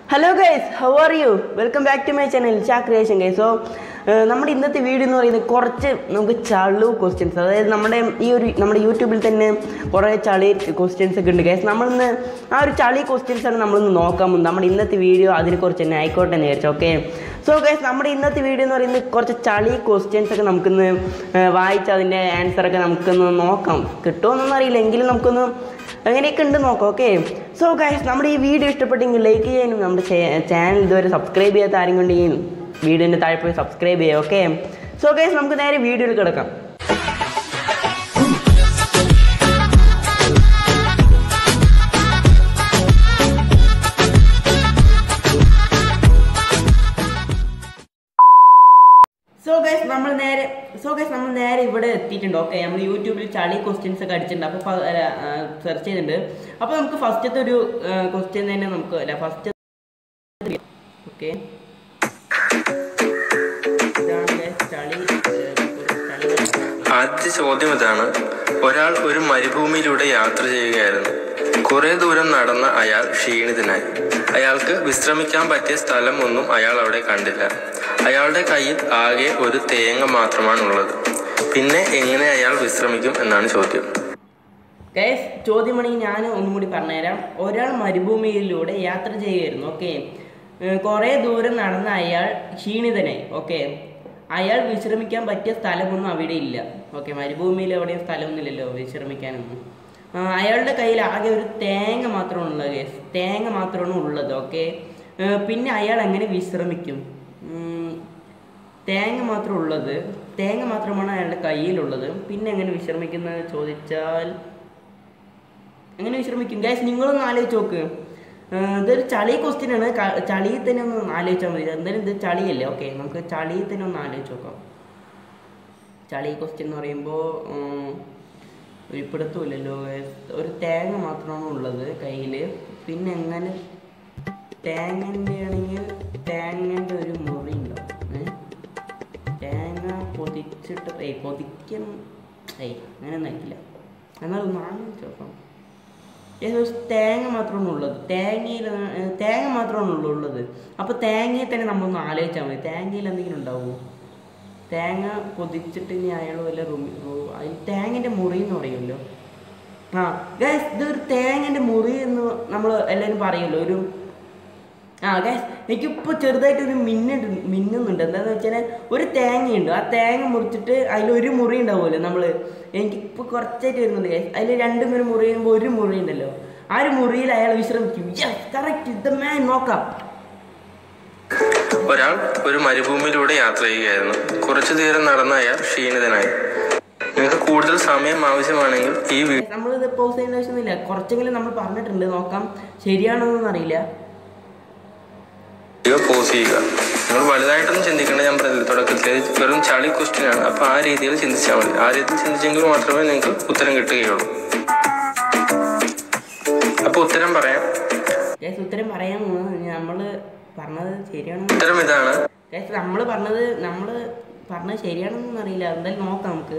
Hello guys, how are you? Welcome back to my channel, Cha Creation guys. So, നമ്മുടെ ഇന്നത്തെ video എന്ന് പറയുന്നത് കുറച്ച് നമുക്ക് ചളു ക്വസ്റ്റ്യൻസ്, അതായത് നമ്മുടെ യൂട്യൂബിൽ തന്നെ കുറേ ചളി ക്വസ്റ്റ്യൻസ് ഒക്കെ ഉണ്ട് ഗൈസ്. നമ്മളിന്ന് ആ ഒരു ചളി ക്വസ്റ്റ്യൻസാണ് നമ്മളിന്ന് നോക്കാൻ പോകുന്നത്. നമ്മുടെ ഇന്നത്തെ വീഡിയോ അതിനെക്കുറിച്ച് തന്നെ ആയിക്കോട്ടെ എന്ന് വിചാരിച്ചു. ഓക്കെ, സോ ഗൈസ്, നമ്മുടെ ഇന്നത്തെ വീഡിയോ എന്ന് പറയുന്നത് കുറച്ച് ചളി ക്വസ്റ്റ്യൻസ് ഒക്കെ നമുക്കിന്ന് വായിച്ച് അതിൻ്റെ ആൻസറൊക്കെ നമുക്കൊന്ന് നോക്കാം. കിട്ടുമോന്നൊന്നും അറിയില്ല, എങ്കിലും നമുക്കൊന്ന് അങ്ങനെയൊക്കെ ഉണ്ട് നോക്കാം. ഓക്കെ, സോ ഗൈസ്, നമ്മുടെ ഈ വീഡിയോ ഇഷ്ടപ്പെട്ടെങ്കിൽ ലൈക്ക് ചെയ്യാനും നമ്മുടെ ചാനൽ ഇതുവരെ സബ്സ്ക്രൈബ് ചെയ്യാത്ത ആരും കൊണ്ടെങ്കിൽ വീഡിയോൻ്റെ താഴെ പോയി സബ്സ്ക്രൈബ് ചെയ്യുക. ഓക്കെ, സോ ഗൈസ്, നമുക്ക് നേരെ വീഡിയോയിൽ കിടക്കാം. സോ ഗൈസ് നമ്മൾ നേരെ ഇവിടെ എത്തിയിട്ടുണ്ട്. ഓക്കെ, നമ്മൾ യൂട്യൂബിൽ ചളി ക്വസ്റ്റ്യൻസ് ഒക്കെ അടിച്ചിട്ടുണ്ട്, അപ്പോൾ സെർച്ച് ചെയ്തിട്ടുണ്ട്. അപ്പോൾ നമുക്ക് ഫസ്റ്റത്തെ ഒരു ക്വസ്റ്റ്യൻ തന്നെ നമുക്ക് ഫസ്റ്റ്. ഓക്കെ, ആദ്യ ചോദ്യം ഇതാണ്. ഒരാൾ ഒരു മരുഭൂമിയിലൂടെ യാത്ര ചെയ്യുകയായിരുന്നു. കുറെ ദൂരം നടന്ന അയാൾ ക്ഷീണിതനായി. അയാൾക്ക് വിശ്രമിക്കാൻ പറ്റിയ സ്ഥലം ഒന്നും അയാൾ അവിടെ കണ്ടില്ല. അയാളുടെ കയ്യിൽ ആകെ ഒരു തേങ്ങ മാത്രമാണുള്ളത്. പിന്നെ എങ്ങനെ അയാൾ വിശ്രമിക്കും എന്നാണ് ചോദ്യം. ഗൈസ്, ചോദ്യമാണെങ്കിൽ ഞാൻ ഒന്നും കൂടി പറഞ്ഞുതരാം. ഒരാൾ മരുഭൂമിയിലൂടെ യാത്ര ചെയ്യുകയായിരുന്നു. ഓക്കെ, കുറേ ദൂരം നടന്ന അയാൾ ക്ഷീണിതനായി. ഓക്കെ, അയാൾ വിശ്രമിക്കാൻ പറ്റിയ സ്ഥലമൊന്നും അവിടെ ഇല്ല. ഓക്കെ, മരുഭൂമിയിൽ എവിടെയും സ്ഥലമൊന്നുമില്ലല്ലോ വിശ്രമിക്കാനൊന്നും. അയാളുടെ കയ്യിൽ ആകെ ഒരു തേങ്ങ മാത്രമാണ് ഉള്ളത് ഗൈസ്, തേങ്ങ മാത്രമാണ് ഉള്ളത്. ഓക്കെ, പിന്നെ അയാൾ എങ്ങനെ വിശ്രമിക്കും? തേങ്ങ മാത്രമാണ് അയാളുടെ കയ്യിലുള്ളത്. പിന്നെ എങ്ങനെ വിശ്രമിക്കുന്നത് ചോദിച്ചാൽ എങ്ങനെ വിശ്രമിക്കും? ഗൈസ്, നിങ്ങളൊന്ന് ആലോചിച്ച് നോക്ക്. ഇതൊരു ചളി ക്വസ്റ്റ്യൻ ആണ്. ചളിയിൽ തന്നെ ഒന്ന് ആലോചിച്ചാൽ മതി. എന്തായാലും ഇത് ചളിയല്ലേ. ഓക്കെ, നമുക്ക് ചളിയിൽ തന്നെ ഒന്ന് ആലോചിച്ച് നോക്കാം. ചളി ക്വസ്റ്റ്യൻ എന്ന് പറയുമ്പോൾ ഒരു പിടുത്തമില്ലല്ലോ. ഒരു തേങ്ങ മാത്രമാണ് ഉള്ളത് കയ്യിൽ. പിന്നെ എങ്ങനെ തേങ്ങൻ്റെ ആണെങ്കിൽ തേങ്ങൻ്റെ ഒരു മുറി ഉണ്ടാവും. തേങ്ങ പൊതിച്ചിട്ട് പൊതിക്കും അങ്ങനെ നയിക്കില്ല. എന്നാൽ ഒന്ന് ആലോചിച്ച് നോക്കാം. തേങ്ങ മാത്രമാണ് ഉള്ളത്. തേങ്ങ മാത്രമാണ് ഉള്ളത്. അപ്പോൾ തേങ്ങയെ തന്നെ നമ്മളൊന്ന് ആലോചിച്ചാൽ മതി. തേങ്ങയിൽ എന്തെങ്കിലും ഉണ്ടാവുമോ? തേങ്ങ പൊതിച്ചിട്ട് ഇനി അയാൾ വല്ല അതിൽ തേങ്ങൻ്റെ മുറി എന്ന് പറയുമല്ലോ. ഗൈസ്, ഇതൊരു തേങ്ങൻ്റെ മുറി എന്ന് നമ്മൾ എല്ലാവരും പറയുമല്ലോ. ഗൈസ്, എനിക്കിപ്പോൾ ചെറുതായിട്ടൊരു മിന്നുന്നുണ്ട്. എന്താണെന്ന് വെച്ചാൽ ഒരു തേങ്ങയുണ്ട്. ആ തേങ്ങ മുറിച്ചിട്ട് അതിലൊരു മുറി ഉണ്ടാവുമല്ലോ. എനിക്കിപ്പോൾ കുറച്ചായിട്ട് വരുന്നുണ്ട് ഗൈസ്. അതിൽ രണ്ടും ഒരു മുറി ചെയ്യുമ്പോൾ ഒരു മുറി ഉണ്ടല്ലോ. ആ ഒരു മുറിയിൽ അയാൾ വിശ്രമിക്കും. കറക്റ്റ്, ഇത് മാൻ. നോക്കാം. ഒരാൾ ഒരു മരുഭൂമിയിലൂടെ യാത്ര ചെയ്യുകയായിരുന്നു. കുറച്ചു ദൂരം നടന്ന അയാൾ ക്ഷീണിതനായി. നിങ്ങൾക്ക് കൂടുതൽ സമയം ആവശ്യമാണെങ്കിൽ നമ്മളിത് പോസ് ചെയ്യേണ്ട ആവശ്യമൊന്നുമില്ല. കുറച്ചെങ്കിലും നമ്മൾ പറഞ്ഞിട്ടുണ്ട്. നോക്കാം ശരിയാണോന്നൊന്നും അറിയില്ല. പോസ് ചെയ്യുക. നിങ്ങൾ വലുതായിട്ടൊന്നും ചിന്തിക്കേണ്ട. ഞാൻ പറഞ്ഞില്ല, തുടക്കത്തിൽ വെറും ചളി ക്വസ്റ്റ്യൻ ആണ്. അപ്പോൾ ആ രീതിയിൽ ചിന്തിച്ചാൽ മതി. ആ രീതിയിൽ ചിന്തിച്ചെങ്കിൽ മാത്രമേ നിങ്ങൾക്ക് ഉത്തരം കിട്ടുകയുള്ളൂ. അപ്പോൾ ഉത്തരം പറയാം. ഉത്തരം പറയാൻ നമ്മൾ പറഞ്ഞത് ശരിയാണോ? ഉത്തരം ഇതാണ്. നമ്മൾ പറഞ്ഞത് ശരിയാണെന്നൊന്നും അറിയില്ല. എന്തായാലും നോക്കാം നമുക്ക്.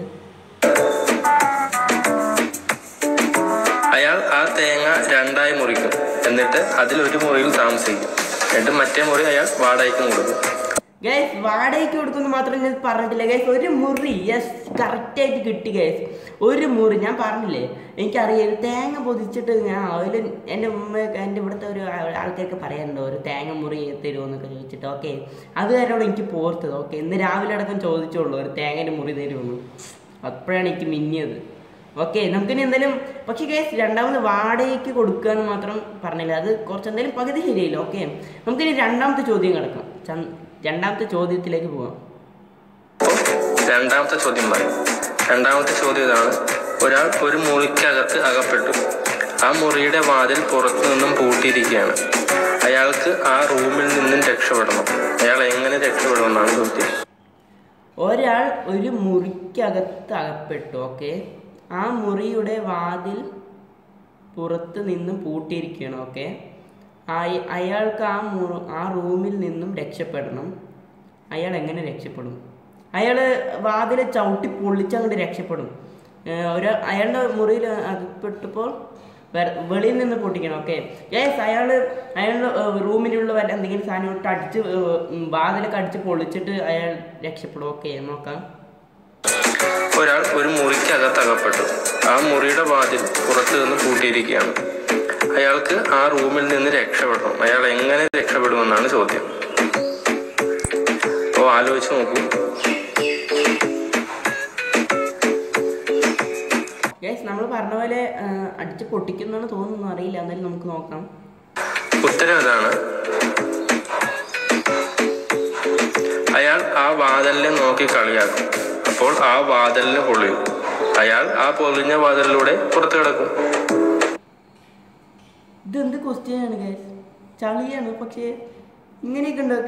അയാൾ ആ തേങ്ങ രണ്ടായി മുറിക്കും. എന്നിട്ട് അതിലൊരു മുറിയിൽ താമസിക്കും. എന്നിട്ട് മറ്റേ മുറി അയാൾ വാടകയ്ക്ക് കൊടുക്കും. ഗൈസ്, വാടകയ്ക്ക് കൊടുക്കുമെന്ന് മാത്രം ഞാൻ പറഞ്ഞിട്ടില്ല ഗൈസ്. ഒരു മുറി, യെസ്, കറക്റ്റായിട്ട് കിട്ടി ഗൈസ്. ഒരു മുറി ഞാൻ പറഞ്ഞില്ലേ. എനിക്കറിയാം തേങ്ങ പൊതിച്ചിട്ട് അതിൽ എൻ്റെ ഇവിടുത്തെ ഒരു ആൾക്കാർക്ക് പറയാനുണ്ടോ ഒരു തേങ്ങ മുറി തരുമോ എന്നൊക്കെ ചോദിച്ചിട്ട്. ഓക്കെ, അത് കാരണമാണ് എനിക്ക് പോർത്തത്. ഓക്കെ, ഇന്ന് രാവിലെ അടക്കം ചോദിച്ചോളൂ ഒരു തേങ്ങേൻ്റെ മുറി തരുമെന്ന്. അപ്പോഴാണ് എനിക്ക് മിന്നിയത്. ഓക്കെ, നമുക്കിനി എന്തായാലും പക്ഷേ ഗൈസ് രണ്ടാമത് വാടകയ്ക്ക് കൊടുക്കുക എന്ന് മാത്രം പറഞ്ഞില്ല. അത് കുറച്ച് എന്തായാലും പകുതി ശരിയല്ല. ഓക്കെ, നമുക്കിനി രണ്ടാമത്തെ ചോദ്യം കിടക്കാം. രണ്ടാമത്തെ ചോദ്യത്തിലേക്ക് പോവാം. രണ്ടാമത്തെ ചോദ്യം പറയും. രണ്ടാമത്തെ ചോദ്യം ഇതാണ്. ഒരാൾ ഒരു മുറിക്കകത്ത് അകപ്പെട്ടു. ആ മുറിയുടെ വാതിൽ പുറത്തു നിന്നും പൂട്ടിയിരിക്കുകയാണ്. അയാൾക്ക് ആ റൂമിൽ നിന്നും രക്ഷപ്പെടണം. അയാൾ എങ്ങനെ രക്ഷപ്പെടുമെന്നാണ് ചോദ്യം. ഒരാൾ ഒരു മുറിക്കകത്ത് അകപ്പെട്ടു. ഓക്കെ, ആ മുറിയുടെ വാതിൽ പുറത്ത് നിന്നും പൂട്ടിയിരിക്കുകയാണ്. ഓക്കെ, അയാൾക്ക് ആ റൂമിൽ നിന്നും രക്ഷപ്പെടണം. അയാൾ എങ്ങനെ രക്ഷപ്പെടും? അയാൾ വാതിൽ ചവിട്ടി പൊള്ളിച്ചങ്ങോട്ട് രക്ഷപ്പെടും. അയാളുടെ മുറിയിൽ അകപ്പെട്ടപ്പോൾ വെളിയിൽ നിന്ന് പൊട്ടിക്കണം. ഓക്കെ അയാളുടെ റൂമിലുള്ള വല്ല എന്തെങ്കിലും സാധനം ഇട്ട് അടിച്ച് വാതിലൊക്കെ അടിച്ച് പൊളിച്ചിട്ട് അയാൾ രക്ഷപ്പെടും. ഓക്കെ നോക്കാം. ഒരാൾ ഒരു മുറിക്കകത്തകപ്പെട്ടു. ആ മുറിയുടെ വാതിൽ പുറത്തു നിന്ന് പൂട്ടിയിരിക്കുകയാണ്. അയാൾക്ക് ആ റൂമിൽ നിന്ന് രക്ഷപ്പെടണം. അയാൾ എങ്ങനെ രക്ഷപ്പെടുമെന്നാണ് ചോദ്യം. അപ്പോൾ ആലോചിച്ച് നോക്കൂ. നമ്മൾ പറഞ്ഞ പോലെ അടിച്ച് പൊട്ടിക്കുന്നതാണ് തോന്നുന്നു, അറിയില്ല. എന്നാലും നമുക്ക് നോക്കാം. ഉത്തരം ഇതാണ്. അയാൾ ആ വാതിലിനെ നോക്കി കളിയാക്കും. അപ്പോൾ ആ വാതിലിന് പൊളിയും. അയാൾ ആ പൊളിഞ്ഞ വാതിലിലൂടെ പുറത്തു കിടക്കും. ഇതെന്ത് ക്വസ്റ്റ്യൻ ആണ് ഗൈസ്? ചളിയാണ്. പക്ഷേ ഇങ്ങനെയൊക്കെ ഉണ്ടോ?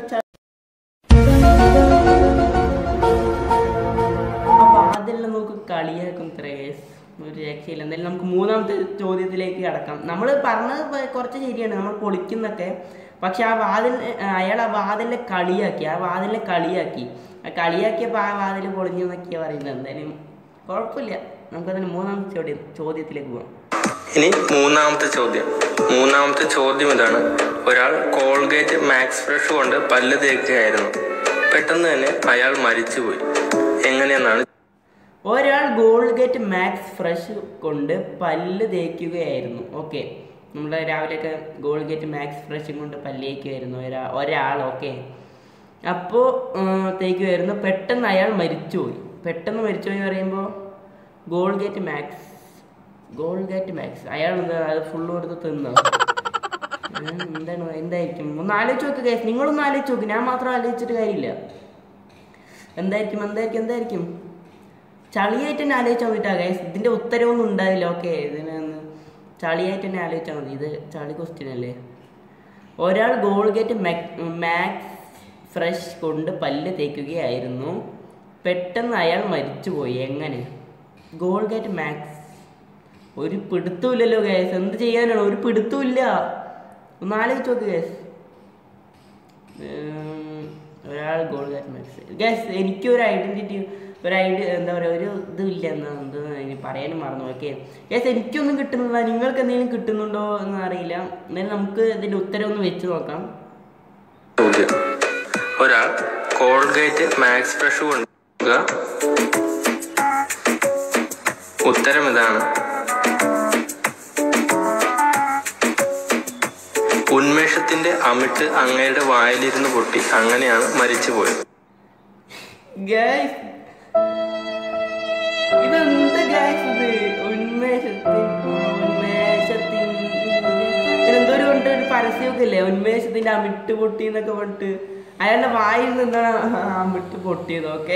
വാതിലിനെ നോക്കി കളിയാക്കും ഇത്ര ഗൈസ്, ഒരു രക്ഷയില്ല. എന്തായാലും നമുക്ക് മൂന്നാമത്തെ ചോദ്യത്തിലേക്ക് കടക്കാം. നമ്മൾ പറഞ്ഞത് കുറച്ച് ശരിയാണ്, നമ്മൾ പൊളിക്കുന്നൊക്കെ. പക്ഷെ ആ വാതിൽ അയാൾ ആ വാതിലിനെ കളിയാക്കി. കളിയാക്കിയപ്പോൾ ആ വാതിൽ പൊളിഞ്ഞു എന്നൊക്കെയാണ് പറയുന്നത്. എന്തായാലും കുഴപ്പമില്ല. നമുക്കതിന് മൂന്നാമത്തെ ചോദ്യത്തിലേക്ക് പോകാം. ഇനി മൂന്നാമത്തെ ചോദ്യം ഇതാണ്. ഒരാൾ കോൾഗേറ്റ് മാക്സ് ഫ്രഷ് കൊണ്ട് പല്ല് തേക്കുകയായിരുന്നു. പെട്ടെന്ന് തന്നെ അയാൾ മരിച്ചുപോയി. എങ്ങനെയെന്നാണ്? ഒരാൾ കോൾഗേറ്റ് മാക്സ് ഫ്രഷ് കൊണ്ട് പല്ല് തേക്കുകയായിരുന്നു. ഓക്കെ, നമ്മൾ രാവിലെയൊക്കെ കോൾഗേറ്റ് മാക്സ് ഫ്രഷ് കൊണ്ട് പല്ല് തേക്കുമായിരുന്നു ഒരാൾ. ഓക്കെ, അപ്പോൾ തേക്കുമായിരുന്നു. പെട്ടെന്ന് അയാൾ മരിച്ചുപോയി. പറയുമ്പോൾ കോൾഗേറ്റ് മാക്സ് അയാൾ അത് ഫുള്ളും എടുത്ത് തിന്നോ? എന്തായിരിക്കും? ഒന്ന് ആലോചിച്ച് നോക്ക് ഗൈസ്. നിങ്ങളൊന്ന് ആലോചിച്ച് നോക്ക്, ഞാൻ മാത്രം ആലോചിച്ചിട്ട് കാര്യമില്ല. എന്തായിരിക്കും? ചളിയായിട്ട് തന്നെ ആലോചിച്ചാൽ മതിട്ടാ ഗൈസ്. ഇതിൻ്റെ ഉത്തരവൊന്നും ഉണ്ടാവില്ല. ഓക്കെ, ഇതിനൊന്ന് ചളിയായിട്ട് തന്നെ ആലോചിച്ചാൽ മതി. ഇത് ചളി ക്വസ്റ്റ്യൻ അല്ലേ. ഒരാൾ കോൾഗേറ്റ് മാക്സ് ഫ്രഷ് കൊണ്ട് പല്ല് തേക്കുകയായിരുന്നു. പെട്ടെന്ന് അയാൾ മരിച്ചുപോയി. എങ്ങനെ? കോൾഗേറ്റ് മാക്സ് ഒരു പിടുത്തമില്ലല്ലോ ഗൈസ്. എന്ത് ചെയ്യാനാണ്? ഒരു പിടുത്തമില്ല. ഒന്ന് ആലോചിച്ച് നോക്ക് ഗൈസ്. ഒരാൾ കോൾഗേറ്റ് മാക്സ് ഗൈസ്. എനിക്കൊരു ഐഡൻറ്റിറ്റി എന്താ പറയുക, ഒരു ഇതില്ല. എന്ത് ഇനി പറയാനും മറന്നു. ഓക്കെ ഗൈസ്, എനിക്കൊന്നും കിട്ടുന്നില്ല. നിങ്ങൾക്ക് എന്തെങ്കിലും കിട്ടുന്നുണ്ടോ എന്ന് അറിയില്ല. എന്നാലും നമുക്ക് ഇതിൻ്റെ ഉത്തരം ഒന്ന് വെച്ച് നോക്കാം. ഒരാൾ കോൾഗേറ്റ് മാക്സ് ഫ്രഷ് കൊണ്ട് ഉത്തരം ഇതാണ്. ഉന്മേഷത്തിന്റെ അമിട്ട് അങ്ങയുടെ വായിലിരുന്ന് പൊട്ടി. അങ്ങനെയാണ് മരിച്ചുപോയത്. ഇതെന്ത് ഗൈസ് ഇത്? എന്തോരം കൊണ്ട് ഒരു പരസ്യമൊക്കെ ഇല്ലേ, ഉന്മേഷത്തിന്റെ അമിട്ട് പൊട്ടി എന്നൊക്കെ പറഞ്ഞിട്ട്. അയാളുടെ വായിൽ നിന്നാണ് അമിട്ട് പൊട്ടിയത്. ഓക്കെ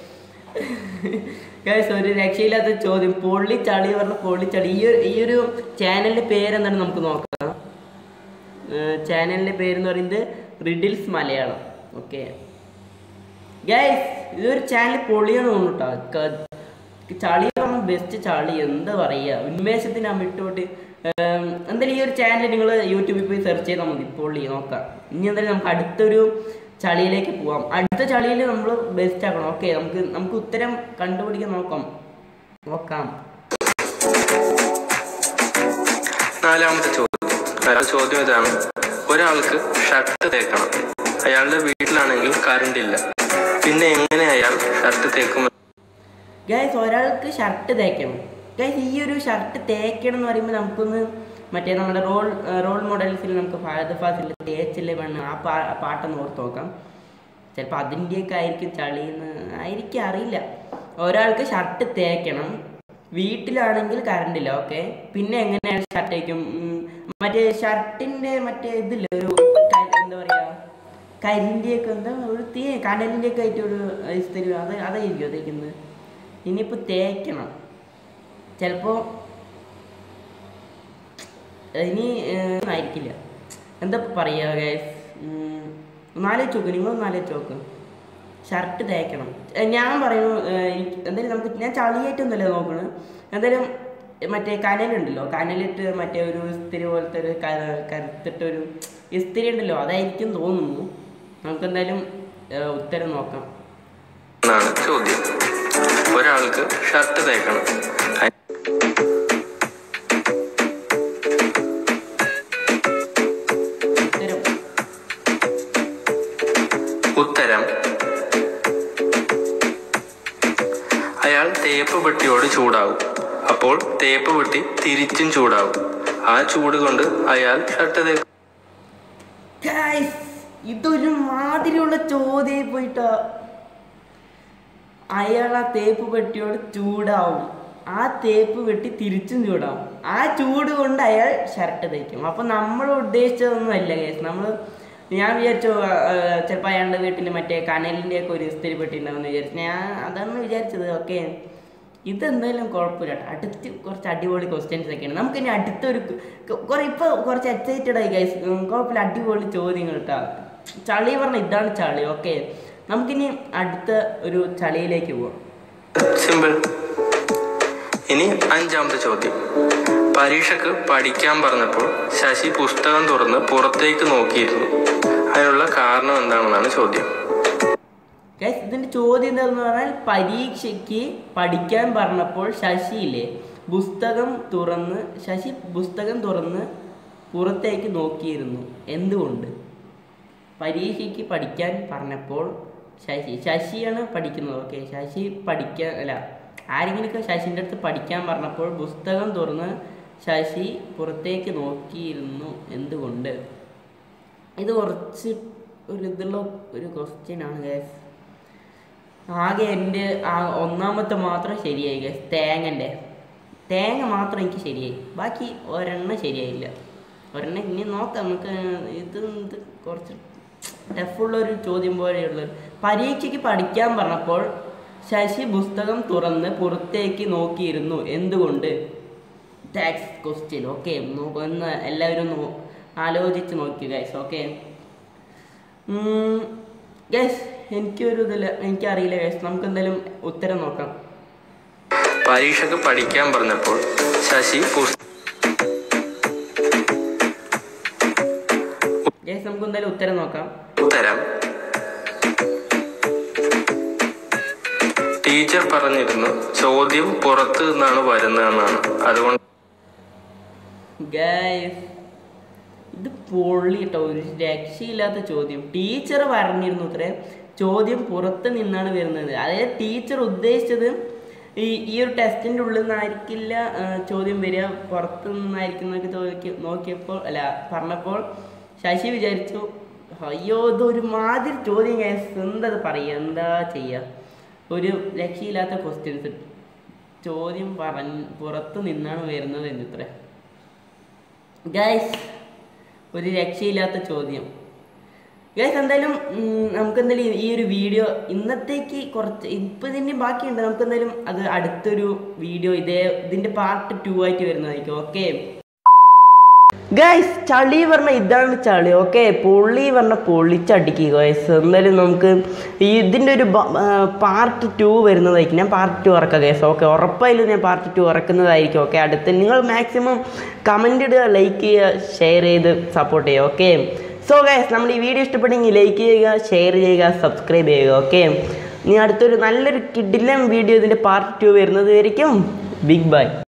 ഗൈസ്, ഒരു രക്ഷയില്ലാത്ത ചോദ്യം. പൊള്ളിച്ചളി പൊള്ളിച്ചളി. ഈ ഒരു ചാനലിന്റെ പേരെന്താണ് നമുക്ക് നോക്കാം. ചാനലിന്റെ പേരെന്ന് പറയുന്നത് റിഡിൽസ് മലയാളം. ഓക്കെ ഗൈസ്, ഇതൊരു ചാനൽ പൊളിയാണ് തോന്നുന്നുട്ടോ. ചളി പറഞ്ഞാൽ ബെസ്റ്റ് ചളി. എന്താ പറയുക, ഉന്മേഷത്തിന് അമിട്ടോട്ട്. എന്തായാലും ഈ ഒരു ചാനൽ നിങ്ങൾ യൂട്യൂബിൽ പോയി സെർച്ച് ചെയ്താൽ മതി. പൊളി നോക്കാം. ഇനി എന്തായാലും നമുക്ക് അടുത്തൊരു ചളിയിലേക്ക് പോവാം. അടുത്ത ചളിയിൽ നമ്മൾ ബെസ്റ്റ് ആക്കണം. ഓക്കെ, നമുക്ക് ഉത്തരം കണ്ടുപിടിക്കാൻ നോക്കാം. നാലാമത്തെ ചോദ്യം ഇതാണ്. ഒരാൾക്ക് ഷർട്ട് തേക്കണം. അയാളുടെ വീട്ടിലാണെങ്കിൽ കറണ്ട് ഇല്ല. പിന്നെ എങ്ങനെ അയാൾ ഷർട്ട് തേക്കും? ഗൈസ്, ഒരാൾക്ക് ഷർട്ട് തേക്കണം. ഗൈസ്, ഈ ഒരു ഷർട്ട് തേക്കണം എന്ന് പറയുമ്പോൾ നമുക്കൊന്ന് മറ്റേ നമ്മുടെ റോൾ മോഡൽസിൽ നമുക്ക് ഫഹദ് ഫാസിൽ തേച്ചില്ലേ പെണ്ണ് ആ പാട്ടൊന്ന് ഓർത്ത് നോക്കാം. ചിലപ്പോൾ അതിൻ്റെയൊക്കെ ആയിരിക്കും ചളിയെന്ന് ആയിരിക്കും, അറിയില്ല. ഒരാൾക്ക് ഷർട്ട് തേക്കണം, വീട്ടിലാണെങ്കിൽ കറണ്ടില്ല. ഓക്കെ, പിന്നെ എങ്ങനെയാണ് ഷർട്ട് തേക്കും? മറ്റേ ഷർട്ടിൻ്റെ മറ്റേ ഇതില്ല, ഒരു എന്താ പറയുക, കരിൻ്റെയൊക്കെ എന്താ ഒരു കനലിൻ്റെയൊക്കെ ആയിട്ട് ഒരു ഇസ്തിരി, അതായിരിക്കും തേക്കുന്നത്. ഇനിയിപ്പോൾ തേക്കണം ചിലപ്പോൾ ഇനി ആയിരിക്കില്ല. എന്താ പറയുക ഗൈസ്, ഒന്നാലോചിച്ച് നോക്ക്, നിങ്ങളൊന്നാലോചിച്ച് നോക്ക്. ഷർട്ട് തേക്കണം. ഞാൻ പറയുന്നു എന്തായാലും നമുക്ക്, ഞാൻ ചളിയായിട്ടൊന്നുമല്ല നോക്കുന്നത്. എന്തായാലും മറ്റേ കനലുണ്ടല്ലോ, കനലിട്ട് മറ്റേ ഒരു ഇസ്തിരി പോലത്തെ ഒരു കരുത്തിട്ടൊരു ഇസ്തിരി ഉണ്ടല്ലോ, അതായിരിക്കും തോന്നുന്നു. നമുക്കെന്തായാലും ഉത്തരം നോക്കാം. ചോദ്യം, ഒരാൾക്ക് ഷർട്ട് തേക്കണം. ഉത്തരം അയാൾ തേപ്പ് പെട്ടിയോട് ചൂടാവും. അപ്പോൾ തേപ്പ് പെട്ടി തിരിച്ചും ചൂടാവും. ആ ചൂട് കൊണ്ട് അയാൾ ഷർട്ട് തേക്കും. ഗൈസ് ഇതൊരു മാതിരിയുള്ള ചോദ്യം പോയിട്ടാ. അയാൾ ആ തേപ്പ് പെട്ടിയോട് ചൂടാവും, ആ തേപ്പ് പെട്ടി തിരിച്ചും ചൂടാവും, ആ ചൂട് കൊണ്ട് അയാൾ ഷർട്ട് തയ്ക്കും. അപ്പം നമ്മൾ ഉദ്ദേശിച്ചതൊന്നും അല്ല കേസ്. ഞാൻ വിചാരിച്ചു ചിലപ്പോൾ അയാളുടെ വീട്ടിൽ മറ്റേ കനലിൻ്റെ ഒക്കെ ഒരു ഇസ്തിരി പെട്ടി ഉണ്ടാവുമെന്ന് വിചാരിച്ചു. ഞാൻ അതാണ് വിചാരിച്ചത്. ഓക്കെ, ഇതെന്തായാലും കുഴപ്പമില്ല. അടുത്ത് കുറച്ച് അടിപൊളി ക്വസ്റ്റ്യൻസ് ഒക്കെയാണ്. നമുക്കിനി അടുത്തൊരു ഇപ്പോൾ കുറച്ച് എക്സൈറ്റഡ് ആയി ഗൈസ്. കുഴപ്പമില്ല, അടിപൊളി ചോദ്യങ്ങൾ കേട്ടോ. ചളി പറഞ്ഞാൽ ഇതാണ് ചളി. ഓക്കെ, നമുക്കിനി അടുത്ത ഒരു ചളിയിലേക്ക് പോവാം. സിമ്പിൾ. ഇനി 5ാമത്തെ ചോദ്യം. പരീക്ഷയ്ക്ക് പഠിക്കാൻ പറഞ്ഞപ്പോൾ ശശി പുസ്തകം തുറന്ന് പുറത്തേക്ക് നോക്കിയിരുന്നു. അതിനുള്ള കാരണം എന്താണെന്നാണ് ചോദ്യം. ഗൈസ് ഇതിൻ്റെ ചോദ്യം എന്താണെന്ന് പറഞ്ഞാൽ, പരീക്ഷയ്ക്ക് പഠിക്കാൻ പറഞ്ഞപ്പോൾ ശശി പുസ്തകം തുറന്ന് പുറത്തേക്ക് നോക്കിയിരുന്നു. എന്തുകൊണ്ട്? പരീക്ഷയ്ക്ക് പഠിക്കാൻ പറഞ്ഞപ്പോൾ ശശിയാണ് പഠിക്കുന്നത്. ഓക്കെ, ശശി പഠിക്കാൻ അല്ല, ആരെങ്കിലുമൊക്കെ ശശിൻ്റെ അടുത്ത് പഠിക്കാൻ പറഞ്ഞപ്പോൾ പുസ്തകം തുറന്ന് ശശി പുറത്തേക്ക് നോക്കിയിരുന്നു. എന്തുകൊണ്ട്? ഇത് കുറച്ച് ഇതുള്ള ഒരു ക്വസ്റ്റ്യനാണ് ഗൈസ്. ആകെ എൻ്റെ ആ 1ാമത്തെ മാത്രം ശരിയായി ഗൈസ്. തേങ്ങ മാത്രം എനിക്ക് ശരിയായി, ബാക്കി ഒരെണ്ണം ശരിയായില്ല. ഒരെണ്ണം ഇനി നോക്കാം നമുക്ക്. ഇത് കുറച്ച് ടഫുള്ളൊരു ചോദ്യം പോലെയുള്ളത്. പരീക്ഷയ്ക്ക് പഠിക്കാൻ പറഞ്ഞപ്പോൾ ശശി പുസ്തകം തുറന്ന് പുറത്തേക്ക് നോക്കിയിരുന്നു. എന്തുകൊണ്ട്? That's question. ഓക്കെ, ഒന്ന് എല്ലാവരും ആലോചിച്ച് നോക്കി ഗൈസ്. ഓക്കെ ഗൈസ്, എനിക്കറിയില്ല ഗൈസ്. നമുക്ക് എന്തായാലും ഉത്തരം നോക്കാം. പരീക്ഷയ്ക്ക് പഠിക്കാൻ പറഞ്ഞപ്പോൾ ശശി ഗൈസ്, നമുക്ക് എന്തായാലും ഉത്തരം നോക്കാം. ഉത്തരം ടീച്ചർ പറഞ്ഞിരുന്നു ചോദ്യം പുറത്തു നിന്നാണ് വരുന്നതെന്നാണ്. അതുകൊണ്ട് ഗൈസ് ഇത് പൊള്ളി കേട്ടോ, ഒരു രക്ഷയില്ലാത്ത ചോദ്യം. ടീച്ചർ പറഞ്ഞിരുന്നു ഇത്രേ ചോദ്യം പുറത്ത് നിന്നാണ് വരുന്നത്. അതായത് ടീച്ചർ ഉദ്ദേശിച്ചത് ഈ ഒരു ടെസ്റ്റിൻ്റെ ഉള്ളിൽ നിന്നായിരിക്കില്ല ചോദ്യം വരിക, പുറത്ത് നിന്നായിരിക്കും നോക്കിയപ്പോൾ പറഞ്ഞപ്പോൾ ശശി വിചാരിച്ചു അയ്യോ ഇതൊരു മാതിരി ചോദ്യം ഗൈസ്. എന്താ പറയുക, എന്താ ചെയ്യുക? ഒരു രക്ഷയില്ലാത്ത ക്വസ്റ്റ്യൻസ്. ചോദ്യം പുറത്ത് നിന്നാണ് വരുന്നത് എന്നിത്ര ഗൈസ്, ഒരു രക്ഷയില്ലാത്ത ചോദ്യം ഗൈസ്. എന്തായാലും നമുക്കെന്തായാലും ഈ ഒരു വീഡിയോ ഇന്നത്തേക്ക് കുറച്ച് ഇതിൻ്റെ ബാക്കിയുണ്ട്. നമുക്കെന്തായാലും അത് അടുത്തൊരു വീഡിയോ ഇതിൻ്റെ പാർട്ട് 2 ആയിട്ട് വരുന്നതായിരിക്കും. ഓക്കെ ഗൈസ്, ചളി പറഞ്ഞാൽ ഇതാണ് ചളി. ഓക്കെ, പൊള്ളി പറഞ്ഞാൽ പൊള്ളിച്ചടിക്കുക ഗൈസ്. എന്തായാലും നമുക്ക് ഇതിൻ്റെ ഒരു പാർട്ട് 2 വരുന്നതായിരിക്കും. ഞാൻ പാർട്ട് 2 ഇറക്കാം ഗൈസ്. ഓക്കെ, ഉറപ്പായാലും ഞാൻ പാർട്ട് 2 ഇറക്കുന്നതായിരിക്കും. ഓക്കെ, അടുത്ത് നിങ്ങൾ മാക്സിമം കമൻ്റ് ഇടുക, ലൈക്ക് ചെയ്യുക, ഷെയർ ചെയ്ത് സപ്പോർട്ട് ചെയ്യുക. ഓക്കെ, സോ ഗൈസ്, നമ്മൾ ഈ വീഡിയോ ഇഷ്ടപ്പെട്ടെങ്കിൽ ലൈക്ക് ചെയ്യുക, ഷെയർ ചെയ്യുക, സബ്സ്ക്രൈബ് ചെയ്യുക. ഓക്കെ, ഇനി അടുത്തൊരു നല്ലൊരു കിടിലൻ വീഡിയോ ഇതിൻ്റെ പാർട്ട് 2 വരുന്നത് ആയിരിക്കും. Big by.